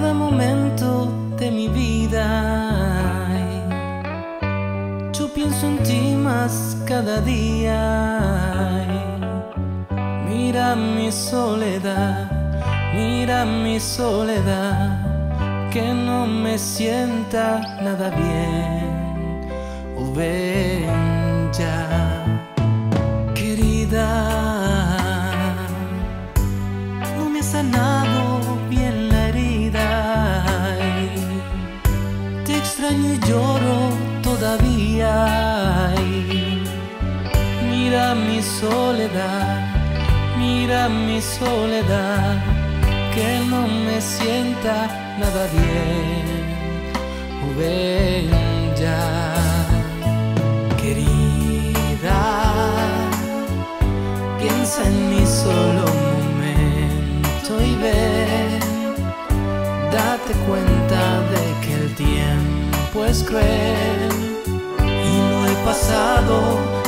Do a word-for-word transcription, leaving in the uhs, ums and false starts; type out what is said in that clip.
cada momento de mi vida. Yo pienso en ti más cada día. Mira mi soledad, mira mi soledad, que no me sienta nada bien. Oh, ven ya, querida, no me has sanado bien la herida. Te extraño y lloro todavía. Mira mi soledad, mira mi soledad, que no me sienta nada bien. Oh, ven ya, querida, piensa en mí solo un momento y ven, date cuenta de que el tiempo es cruel y no he pasado